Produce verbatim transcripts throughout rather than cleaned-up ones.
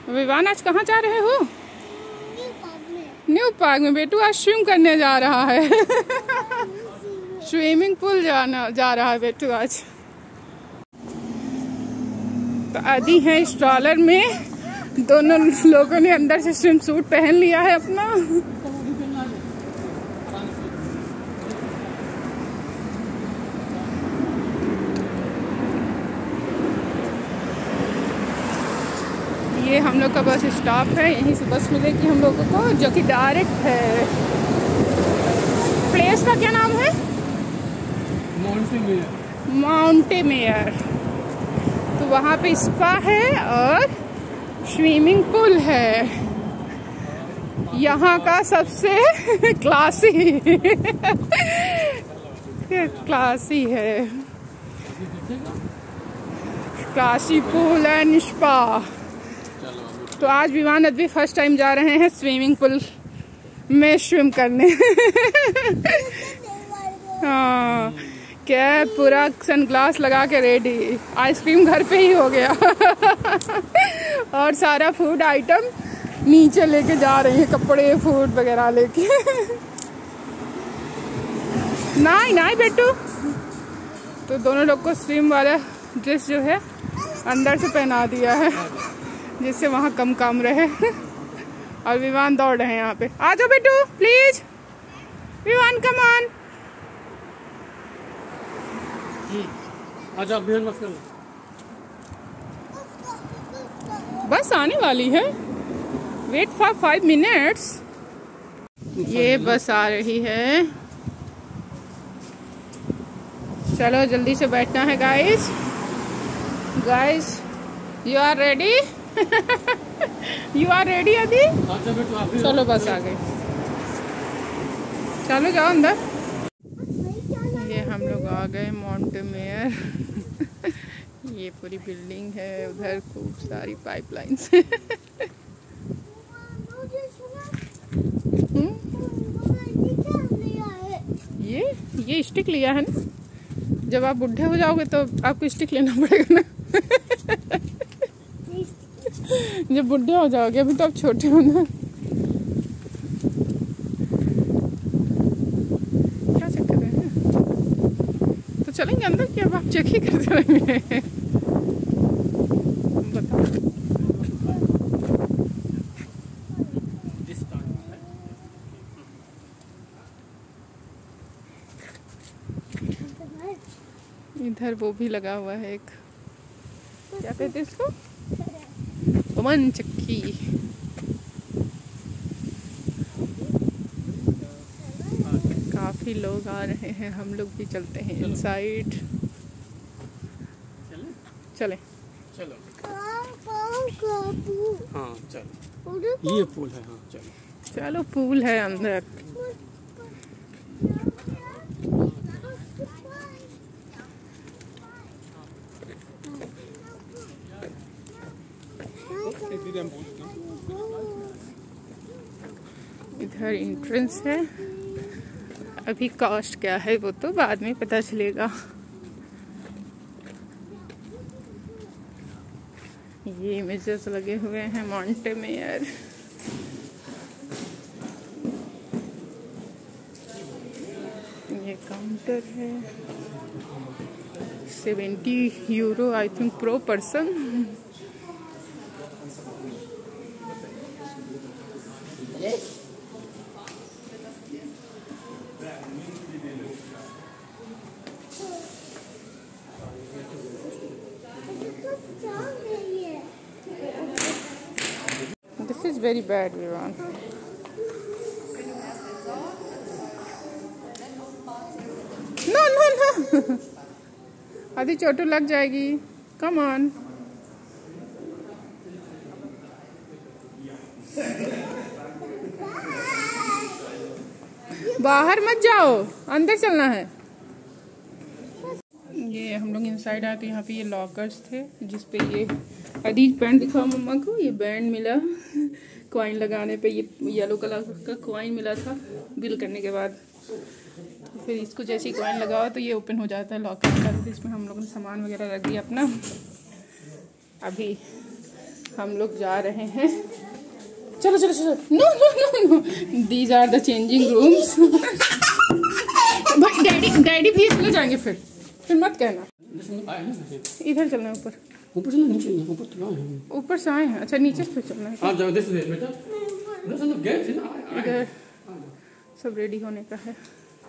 विवान आज कहाँ जा रहे हो? न्यू पार्क में। बेटू आज स्विम करने जा रहा है। स्विमिंग पूल जाना जा रहा है बेटू आज। तो आदि है स्ट्रॉलर में। दोनों लोगों ने अंदर से स्विम सूट पहन लिया है अपना। ये हम लोग का बस स्टॉप है। यहीं से बस मिलेगी हम लोगों को, जो कि डायरेक्ट है। प्लेस का क्या नाम है? Monte Mare. तो वहाँ पे स्पा है और स्विमिंग पूल है। यहाँ का सबसे क्लासी क्लासी है, क्लासी पूल एंड स्पा। तो आज विवान अद्वी फर्स्ट टाइम जा रहे हैं स्विमिंग पूल में स्विम करने। हाँ, क्या पूरा सनग्लास लगा के रेडी। आइसक्रीम घर पे ही हो गया। और सारा फूड आइटम नीचे लेके जा रही है, कपड़े फूड वगैरह लेके। नहीं नहीं बेटू। तो दोनों लोग को स्विम वाला ड्रेस जो है अंदर से पहना दिया है, जिससे वहाँ कम काम रहे। और विवान दौड़ रहे हैं यहाँ पे। आ जाओ बेटू प्लीज। Vivaan come on. आजा अभियान मत कर। बस आने वाली है। Wait for five minutes. ये बस आ रही है। चलो जल्दी से बैठना है guys. Guys you are ready? You are ready अभी? चलो बस आ गई। चलो जाओ अंदर। ये हम लोग आ गए माउंटे मेयर। ये पूरी बिल्डिंग है, उधर खूब सारी पाइपलाइंस है। ये ये स्टिक लिया है ना। जब आप बुढ़े हो जाओगे तो आपको स्टिक लेना पड़ेगा ना। जब बुढ़े हो जाओगे, अभी तो आप छोटे हो ना। क्या चेक कर रहे हैं? तो चलेंगे अंदर कि अब आप चेक ही करते रहेंगे? बताओ। इधर वो भी लगा हुआ है एक, क्या कहते हैं इसको, पवन चक्की। काफी लोग आ रहे हैं, हम लोग भी चलते हैं इनसाइड। चले चलो। हाँ चलो, ये पूल है। हाँ चलो चलो, पूल है अंदर। इधर एंट्रेंस है। अभी कॉस्ट क्या है वो तो बाद में पता चलेगा। ये इमेजेस लगे हुए हैं माउंटे मेयर। ये काउंटर है। Seventy euro I think pro person. This is very bad, Vivan. No, no, no. आधी चोट लग जाएगी। Come on. बाहर मत जाओ, अंदर चलना है। ये हम लोग इनसाइड आके यहाँ पे ये लॉकर्स थे, जिसपे ये अदीज बैंड दिखाओ मम्मा को। ये बैंड मिला कॉइन लगाने पे। ये येलो कलर का कॉइन मिला था बिल करने के बाद। तो फिर इसको जैसे ही कॉइन लगाओ तो ये ओपन हो जाता है लॉकर का। तो इसमें हम लोगों ने सामान वगैरह रख दिया अपना। अभी हम लोग जा रहे हैं। चलो चलो चलो। No no no no, these are the changing rooms. Daddy daddy भी चले जाएंगे फिर फिर मत कहना। इधर चलना है, ऊपर ऊपर से नीचे ऊपर तो है। ऊपर से आए हैं। अच्छा नीचे से चलना है। आप जाओ, दिस वे बेटा, दिस नो गेट इन। इधर सब रेडी होने का है।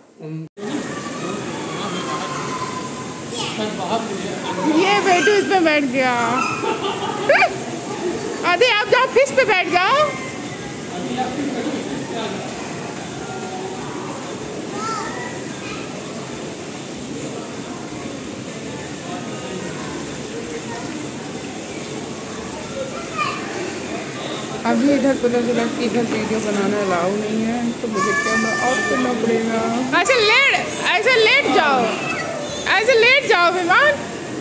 ये बेटू इस पे बैठ गया। अरे आप जाओ फिश पे बैठ जाओ। अभी इधर पता चला कि इधर वीडियो बनाना अलाउ नहीं है, तो मुझे कैमरा ऑफ करना पड़ेगा। ऐसे लेट ऐसे लेट जाओ, ऐसे लेट जाओ विमान।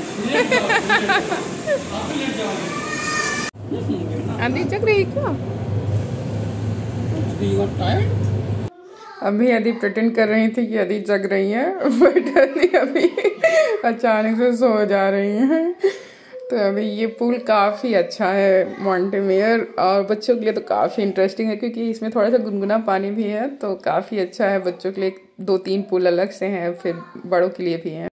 अभी जग रही क्या? अभी अदी प्रिटेंड कर रही थी कि अदी जग रही है, बट अदी अभी अचानक से सो जा रही हैं। तो अभी ये पूल काफ़ी अच्छा है मॉन्टेमेयर, और बच्चों के लिए तो काफ़ी इंटरेस्टिंग है क्योंकि इसमें थोड़ा सा गुनगुना पानी भी है, तो काफ़ी अच्छा है बच्चों के लिए। दो तीन पूल अलग से हैं, फिर बड़ों के लिए भी हैं।